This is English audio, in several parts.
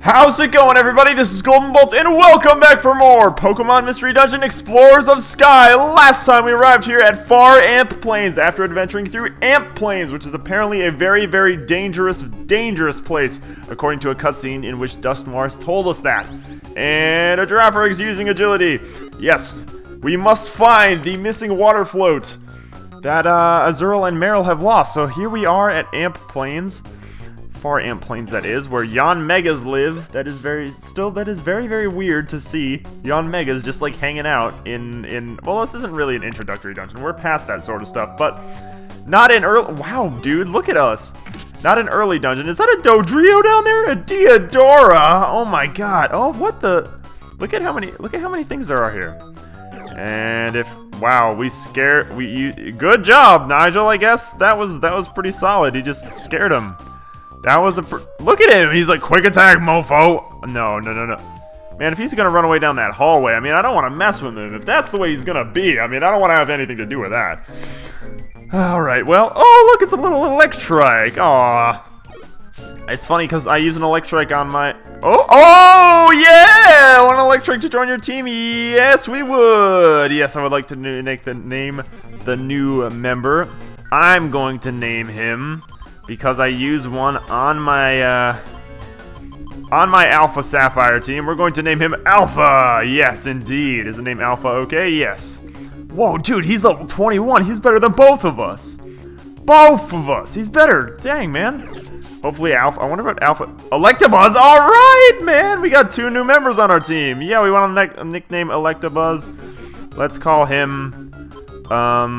How's it going, everybody? This is GoldenboltLP, and welcome back for more Pokemon Mystery Dungeon Explorers of Sky. Last time we arrived here at Far Amp Plains after adventuring through Amp Plains, which is apparently a very, very dangerous place, according to a cutscene in which Dust Mars told us that. And a Girafarig is using agility. Yes, we must find the missing water float that Azurill and Meryl have lost. So here we are at Amp Plains. Far Amp Plains, that is, where Yanmegas live. That is very, very weird to see Yanmegas just like hanging out in well, this isn't really an introductory dungeon. We're past that sort of stuff, but not in early. Wow, dude, look at us. Not an early dungeon. Is that a Dodrio down there? A Deodora? Oh my god. Oh, what the? Look at how many things there are here. And if wow, good job, Nigel. I guess that was pretty solid. He just scared him. That was look at him. He's like, quick attack, mofo. No. Man, if he's gonna run away down that hallway, I mean, I don't want to mess with him. If that's the way he's gonna be, I mean, I don't want to have anything to do with that. All right, well, oh, look, it's a little Electrike. Aw. It's funny because I use an Electrike on my... Oh, yeah! Want an Electrike to join your team? Yes, we would. Yes, I would like to name the new member. I'm going to name him... because I use one on my Alpha Sapphire team. We're going to name him Alpha. Yes, indeed. Is the name Alpha okay? Yes. Whoa, dude, he's level 21. He's better than both of us. Both of us. He's better. Dang, man. Hopefully Alpha. I wonder what Alpha... Electabuzz. All right, man. We got 2 new members on our team. Yeah, we want a nickname Electabuzz. Let's call him... Oh,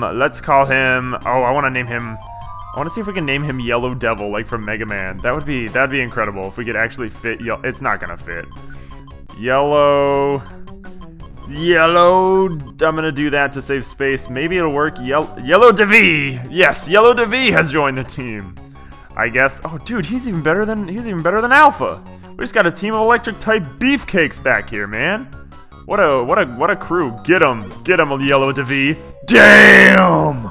I want to name him... I want to see if we can name him Yellow Devil, like from Mega Man. That'd be incredible if we could actually fit. It's not gonna fit. Yellow. I'm gonna do that to save space. Maybe it'll work. Yellow Devi. Yes, Yellow Devi has joined the team. I guess. Oh, dude, he's even better than Alpha. We just got a team of electric type beefcakes back here, man. What a crew. Get him, Yellow Devi. Damn.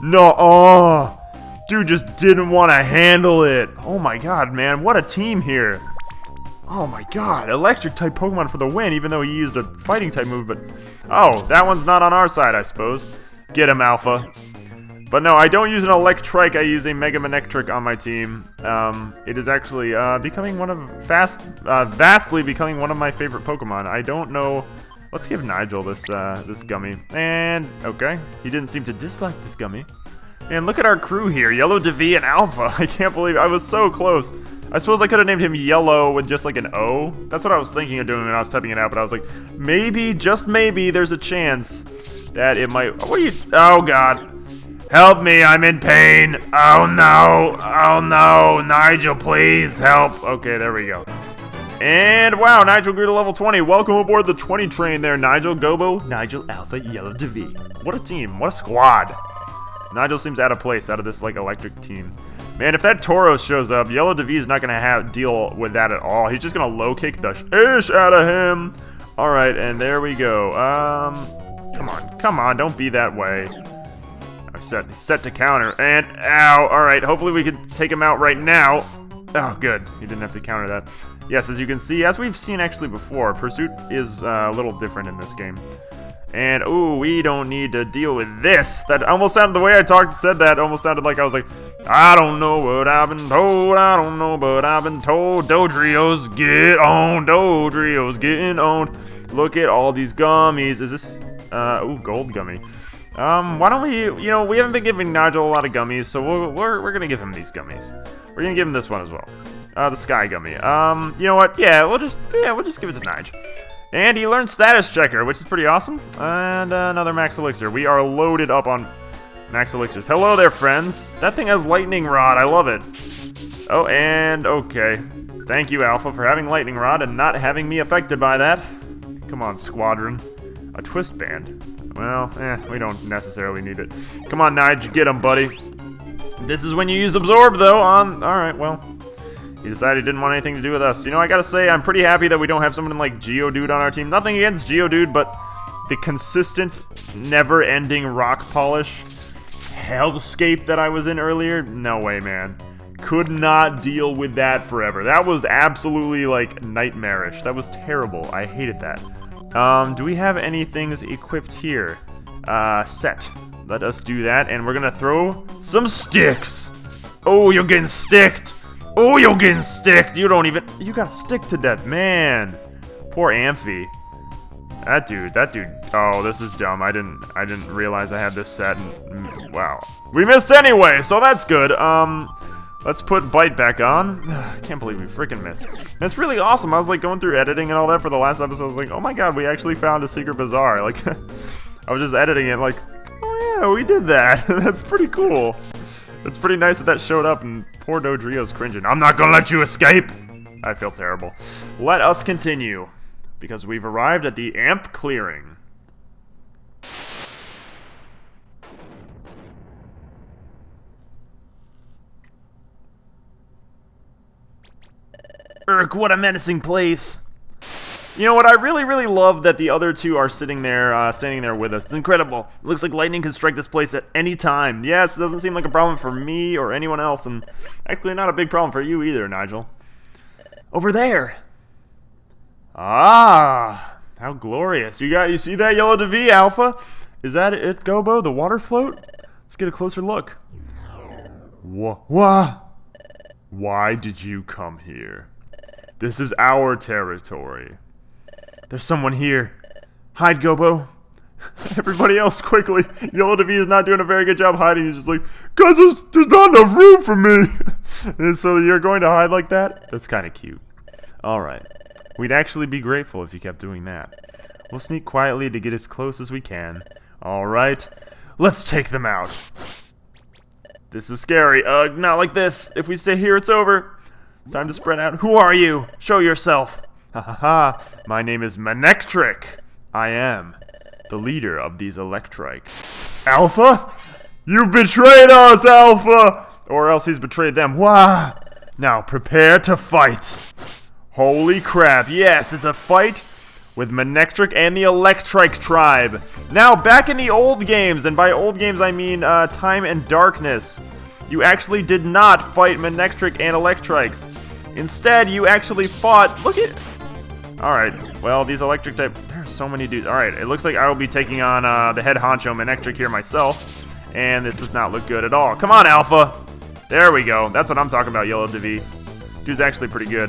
No. Dude just didn't want to handle it. Oh my god, man. What a team here. Oh my god. Electric type Pokemon for the win, even though he used a fighting type move. But oh, that one's not on our side, I suppose. Get him, Alpha. But no, I don't use an Electrike. I use a Mega Manectric on my team. It is actually becoming vastly becoming one of my favorite Pokemon. I don't know. Let's give Nigel this gummy. And okay, he didn't seem to dislike this gummy. And look at our crew here, Yellow Devi and Alpha. I can't believe I was so close. I suppose I could have named him Yellow with just like an O. That's what I was thinking of doing when I was typing it out, but I was like, maybe, just maybe, there's a chance that it might... Oh god. Help me, I'm in pain. Oh no, Nigel, please help. Okay, there we go. And wow, Nigel grew to level 20. Welcome aboard the 20 train there, Nigel. Gobo, Nigel, Alpha, Yellow Devi. What a team, what a squad. Nigel seems out of place out of this, like, electric team. Man, if that Tauros shows up, Yellow Devi is not going to deal with that at all. He's just going to low-kick the ish out of him. Alright, and there we go. Come on, don't be that way. Set to counter, and ow. Alright, hopefully we can take him out right now. Oh, good. He didn't have to counter that. Yes, as you can see, as we've seen actually before, Pursuit is a little different in this game. And, ooh, we don't need to deal with this. That almost sounded, the way I said that almost sounded like I was like, I don't know what I've been told, I don't know, but I've been told. Dodrio's get on, Dodrio's getting on. Look at all these gummies. Is this, ooh, gold gummy. Why don't we, we haven't been giving Nigel a lot of gummies, so we're gonna give him these gummies. We're gonna give him this one as well. The sky gummy. You know what, we'll just give it to Nigel. And he learned Status Checker, which is pretty awesome. And another Max Elixir. We are loaded up on Max Elixirs. Hello there, friends. That thing has Lightning Rod. I love it. Oh, and okay. Thank you, Alpha, for having Lightning Rod and not having me affected by that. Come on, Squadron. A Twist Band. Well, we don't necessarily need it. Come on, Nige, get him, buddy. This is when you use Absorb, though. Alright, well... He decided he didn't want anything to do with us. I gotta say, I'm pretty happy that we don't have someone like Geodude on our team. Nothing against Geodude, but the consistent, never-ending rock polish hellscape that I was in earlier? No way, man. Could not deal with that forever. That was absolutely, like, nightmarish. That was terrible. I hated that. Do we have any things equipped here? Set. Let us do that, and we're gonna throw some sticks. Oh, you're getting sticked. Oh, you're getting sticked. You don't even... You got sticked to death, man. Poor Amphi. That dude. Oh, this is dumb. I didn't realize I had this set. And, wow. We missed anyway, so that's good. Let's put Bite back on. I can't believe we freaking missed. That's really awesome. I was like going through editing and all that for the last episode. I was like, oh my god, we actually found a secret bazaar. Like, I was just editing it like, oh yeah, we did that. That's pretty cool. It's pretty nice that showed up and poor Dodrio's cringing. I'm not gonna let you escape. I feel terrible. Let us continue, because we've arrived at the Amp Clearing. Urk, what a menacing place. You know what, I really love that the other two are sitting there, standing there with us. It's incredible. It looks like lightning can strike this place at any time. Yes, it doesn't seem like a problem for me or anyone else, and actually not a big problem for you either, Nigel. Over there. Ah, how glorious. You see that yellow DV, Alpha? Is that it, Gobo, the water float? Let's get a closer look. Why did you come here? This is our territory. There's someone here. Hide, Gobo. Everybody else, quickly. Yellow DV is not doing a very good job hiding. He's just like, guys, there's not enough room for me. And so you're going to hide like that? That's kind of cute. Alright. We'd actually be grateful if you kept doing that. We'll sneak quietly to get as close as we can. Alright. Let's take them out. This is scary. Not like this. If we stay here, it's over. It's time to spread out. Who are you? Show yourself. Ha ha ha. My name is Manectric. I am the leader of these Electrike. Alpha? You've betrayed us, Alpha! Or else he's betrayed them. Wah! Now prepare to fight. Holy crap. Yes, it's a fight with Manectric and the Electrike tribe. Now, back in the old games, and by old games I mean Time and Darkness, you actually did not fight Manectric and Electrikes. Instead, you actually fought... Look at... Alright, well, these electric type... There's so many dudes. Alright, it looks like I will be taking on the head honcho Manectric here myself. And this does not look good at all. Come on, Alpha! There we go. That's what I'm talking about, Yellow DV. Dude's actually pretty good.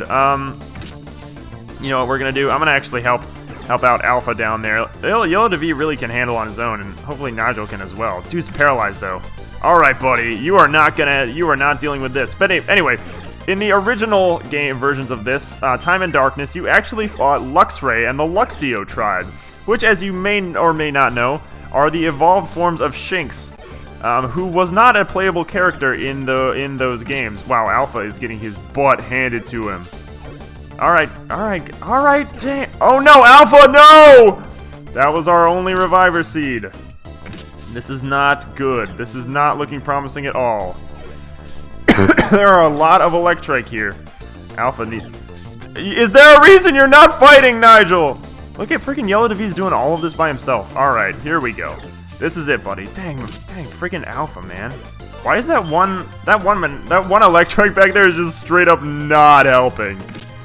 You know what we're gonna do? I'm gonna actually help out Alpha down there. Yellow DV really can handle on his own, and hopefully Nigel can as well. Dude's paralyzed, though. Alright, buddy. You are not dealing with this. But anyway... In the original game versions of this, Time and Darkness, you actually fought Luxray and the Luxio tribe, which, as you may or may not know, are the evolved forms of Shinx, who was not a playable character in those games. Wow, Alpha is getting his butt handed to him. Alright, dang. Oh no, Alpha, no! That was our only reviver seed. This is not good. This is not looking promising at all. There are a lot of Electrike here. Alpha Is there a reason you're not fighting, Nigel? Look at freaking Yellow DV's doing all of this by himself. Alright, here we go. This is it, buddy. Dang, freaking Alpha, man. Why is that one Electrike back there is just straight up not helping?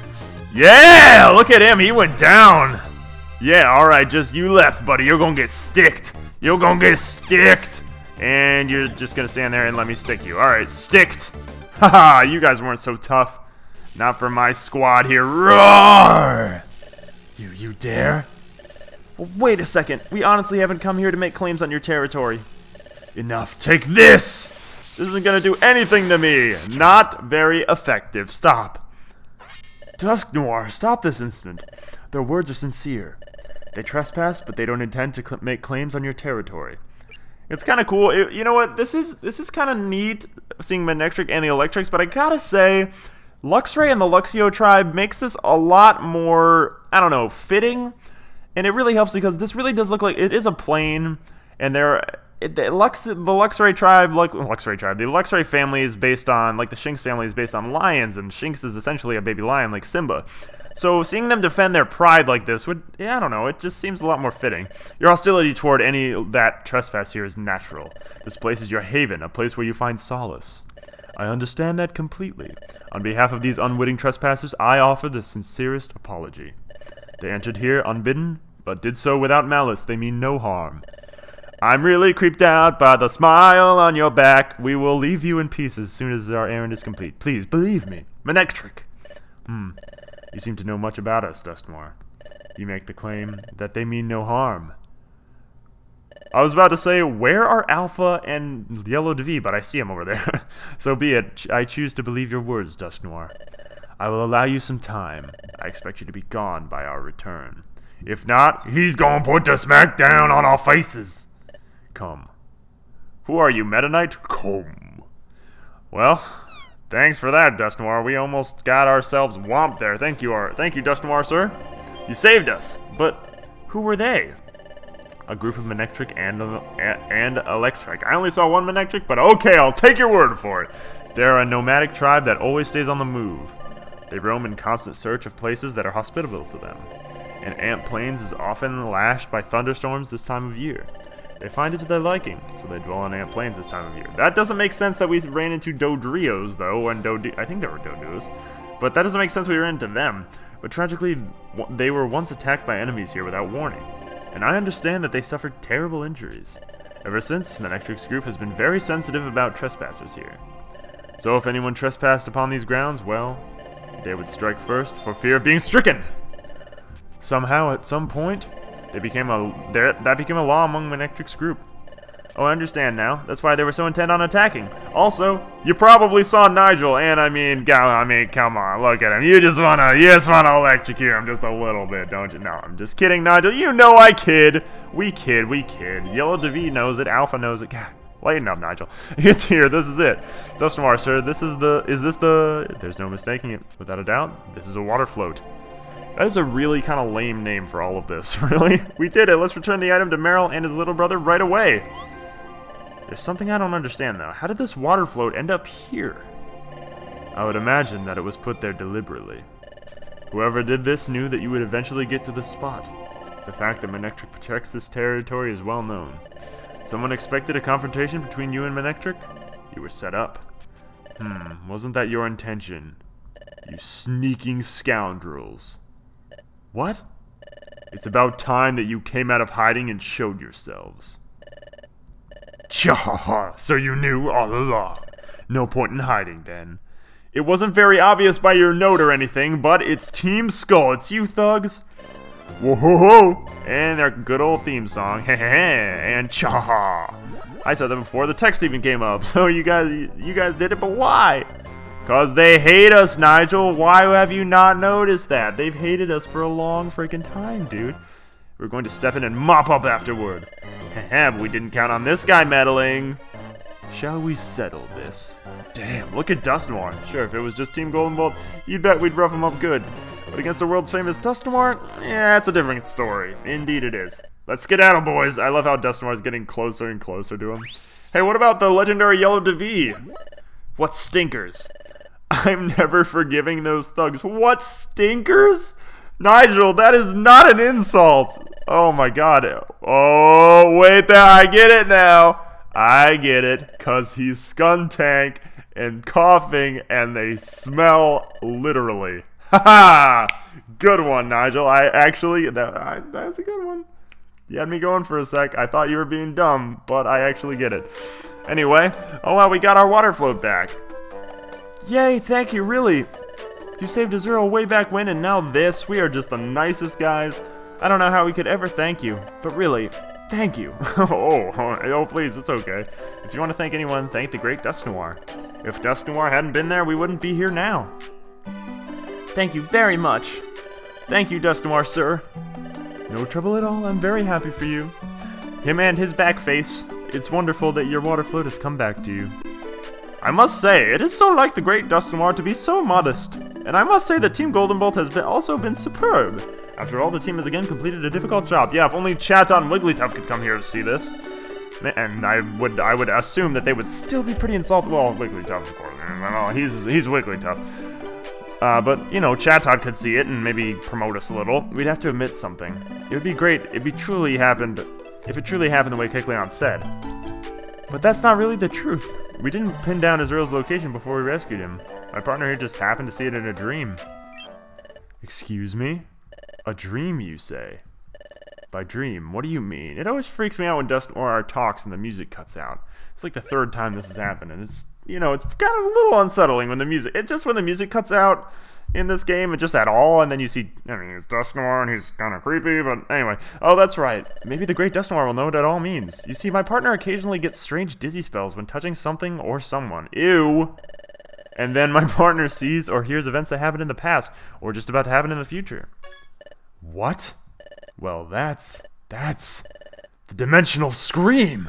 Yeah! Look at him, he went down. Yeah, alright, just you left, buddy. You're gonna get sticked. You're gonna get sticked. And you're just gonna stand there and let me stick you. Alright, sticked. Haha, you guys weren't so tough. Not for my squad here. Roar! You dare? Well, wait a second. We honestly haven't come here to make claims on your territory. Enough. Take this! This isn't gonna do anything to me. Not very effective. Stop. Dusk Noir, stop this instant. Their words are sincere. They trespass, but they don't intend to make claims on your territory. It's kind of cool. You know what? This is kind of neat seeing Manectric and the Electrics, but I gotta say, Luxray and the Luxio tribe makes this a lot more, I don't know, fitting, and it really helps because this really does look like it is a plane, and the Luxray tribe, the Luxray family is based on, like the Shinx family is based on lions, and Shinx is essentially a baby lion like Simba. So seeing them defend their pride like this would, yeah, I don't know, it just seems a lot more fitting. Your hostility toward any that trespass here is natural. This place is your haven, a place where you find solace. I understand that completely. On behalf of these unwitting trespassers, I offer the sincerest apology. They entered here unbidden, but did so without malice. They mean no harm. I'm really creeped out by the smile on your back. We will leave you in peace as soon as our errand is complete. Please, believe me. Manectric. You seem to know much about us, Dustnoir. You make the claim that they mean no harm. I was about to say, where are Alpha and Yellow DV, but I see him over there. So be it. I choose to believe your words, Dustnoir. I will allow you some time. I expect you to be gone by our return. If not, he's gonna put the smack down on our faces. Come. Who are you, Meta Knight? Come. Well, thanks for that, Dustnoir. We almost got ourselves whomped there. Thank you, Dustnoir, sir. You saved us. But who were they? A group of Manectric and Electrike. I only saw one Manectric, but okay, I'll take your word for it. They're a nomadic tribe that always stays on the move. They roam in constant search of places that are hospitable to them. And Ant Plains is often lashed by thunderstorms this time of year. They find it to their liking, so they dwell on Ant Plains this time of year. That doesn't make sense that we ran into Dodrios, though, and I think they were Dodos. But that doesn't make sense we ran into them. But tragically, they were once attacked by enemies here without warning. And I understand that they suffered terrible injuries. Ever since, Manectric's group has been very sensitive about trespassers here. So if anyone trespassed upon these grounds, well, they would strike first for fear of being stricken. Somehow, at some point, that became a law among Manectric's group. Oh, I understand now. That's why they were so intent on attacking. Also, you probably saw Nigel, and I mean, come on, look at him. You just wanna electrocute him just a little bit, don't you? No, I'm just kidding, Nigel. You know I kid. We kid. Yellow DV knows it. Alpha knows it. God, lighten up, Nigel. It's here. This is it. Dustnoir, sir. There's no mistaking it. Without a doubt, this is a water float. That is a really kind of lame name for all of this, really. We did it. Let's return the item to Meryl and his little brother right away. There's something I don't understand, though. How did this water float end up here? I would imagine that it was put there deliberately. Whoever did this knew that you would eventually get to this spot. The fact that Manectric protects this territory is well known. Someone expected a confrontation between you and Manectric? You were set up. Wasn't that your intention? You sneaking scoundrels. What? It's about time that you came out of hiding and showed yourselves. Cha! So you knew all along. No point in hiding, then. It wasn't very obvious by your note or anything, but it's Team Skull. It's you thugs. Whoa-ho-ho! And their good old theme song. Heh and cha! I said that before the text even came up. So you guys did it, but why? Cause they hate us, Nigel. Why have you not noticed that? They've hated us for a long freaking time, dude. We're going to step in and mop up afterward. But we didn't count on this guy meddling. Shall we settle this? Damn, look at Dustnoir. Sure, if it was just Team Goldenbolt, you'd bet we'd rough him up good. But against the world's famous Dustnoir, yeah, it's a different story. Indeed it is. Let's skedaddle, boys. I love how Dustnoir's getting closer and closer to him. Hey, what about the legendary Yellow DV? What stinkers? I'm never forgiving those thugs. What stinkers? Nigel, that is not an insult. Oh my god. Oh, wait there. I get it now. I get it. Because he's Skuntank and coughing and they smell literally. Haha. Good one, Nigel. That's a good one. You had me going for a sec. I thought you were being dumb, but I actually get it. Anyway, oh well, we got our water float back. Yay, thank you, really. You saved Azurill way back when, and now this. We are just the nicest guys. I don't know how we could ever thank you, but really, thank you. oh, please, it's okay. If you want to thank anyone, thank the great Dustnoir. If Dustnoir hadn't been there, we wouldn't be here now. Thank you very much. Thank you, Dustnoir, sir. No trouble at all. I'm very happy for you. Him and his back face. It's wonderful that your water float has come back to you. I must say, it is so like the great Dustnoir to be so modest. And I must say that Team Goldenbolt has also been superb. After all, the team has again completed a difficult job. Yeah, if only Chatot and Wigglytuff could come here to see this. And I would assume that they would still be pretty insulted. Well, Wigglytuff, of course. Well, he's Wigglytuff. But, you know, Chatot could see it and maybe promote us a little. We'd have to admit something. It would be great if it truly happened the way Kecleon said. But that's not really the truth. We didn't pin down his real location before we rescued him. My partner here just happened to see it in a dream. Excuse me? A dream, you say? By dream, what do you mean? It always freaks me out when Dust Noir talks and the music cuts out. It's like the third time this has happened, and it's, you know, it's kind of a little unsettling when the music, when the music cuts out in this game, and just at all, and then you see, I mean, it's Dust Noir, and he's kind of creepy, but anyway. Oh, that's right. Maybe the great Dust Noir will know what it all means. You see, my partner occasionally gets strange dizzy spells when touching something or someone. Ew! And then my partner sees or hears events that happened in the past, or just about to happen in the future. What? Well, that's the dimensional scream!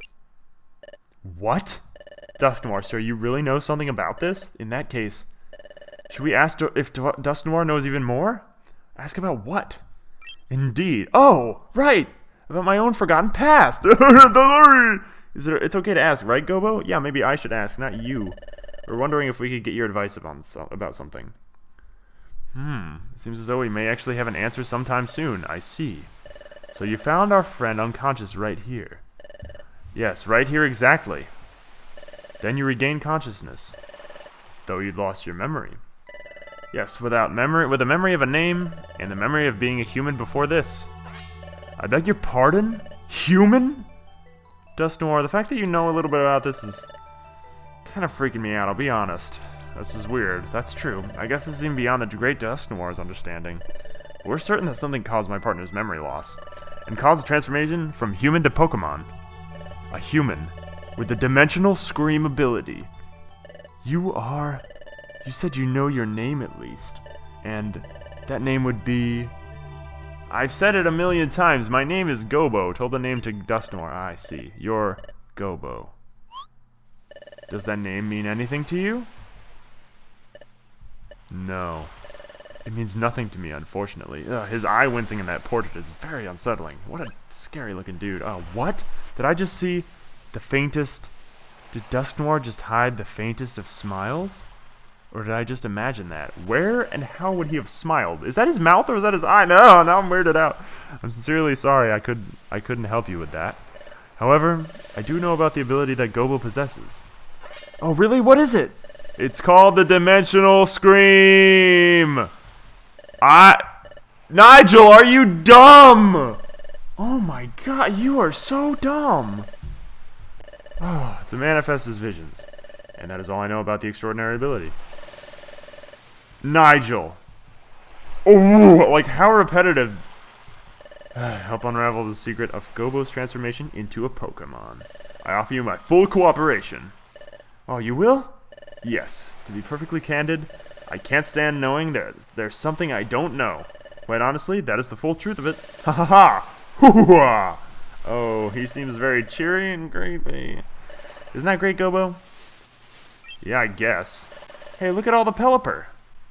What? Dust Noir, sir, you really know something about this? In that case, should we ask if Dust Noir knows even more? Ask about what? Indeed. Oh, right! About my own forgotten past! It's okay to ask, right, Gobo? Yeah, maybe I should ask, not you. We're wondering if we could get your advice about something. Seems as though we may actually have an answer sometime soon. I see. So you found our friend unconscious right here. Yes, right here exactly. Then you regained consciousness, though you'd lost your memory. Yes, with the memory of a name, and the memory of being a human before this. I beg your pardon? Human? Dust Noir, the fact that you know a little bit about this is kind of freaking me out, I'll be honest. This is weird. That's true. I guess this is even beyond the great Dust Noir's understanding. We're certain that something caused my partner's memory loss, and caused a transformation from human to Pokémon. A human with the dimensional scream ability. You said you know your name at least, and that name would be... I've said it a million times, my name is Gobo, told the name to Dust Noir. I see, you're Gobo. Does that name mean anything to you? No. It means nothing to me, unfortunately. Ugh, his eye wincing in that portrait is very unsettling. What a scary looking dude. What? Did I just see the faintest... Did Dust Noir just hide the faintest of smiles? Or did I just imagine that? Where and how would he have smiled? Is that his mouth or is that his eye? No, now I'm weirded out. I'm sincerely sorry I couldn't help you with that. However, I do know about the ability that Gobo possesses. Oh, really? What is it? It's called the Dimensional Scream! Nigel, are you dumb? Oh my god, you are so dumb! Oh, to manifest his visions. And that is all I know about the extraordinary ability. Nigel! Oh, like how repetitive. Help unravel the secret of Gobo's transformation into a Pokemon. I offer you my full cooperation. Oh, you will? Yes. To be perfectly candid, I can't stand knowing there's something I don't know. Quite honestly, that is the full truth of it. Ha ha ha! Hoo-ha! Oh, he seems very cheery and creepy. Isn't that great, Gobo? Yeah, I guess. Hey, look at all the Pelipper.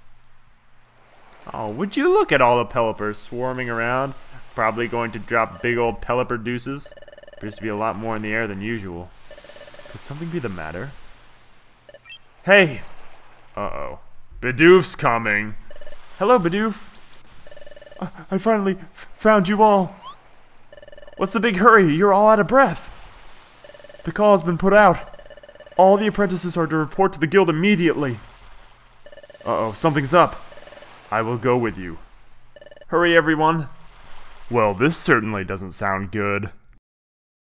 Oh, would you look at all the Pelipper swarming around? Probably going to drop big old Pelipper deuces. Appears to be a lot more in the air than usual. Could something be the matter? Hey! Uh-oh. Bidoof's coming. Hello, Bidoof. I finally found you all. What's the big hurry? You're all out of breath. The call has been put out. All the apprentices are to report to the guild immediately. Uh-oh, something's up. I will go with you. Hurry, everyone. Well, this certainly doesn't sound good.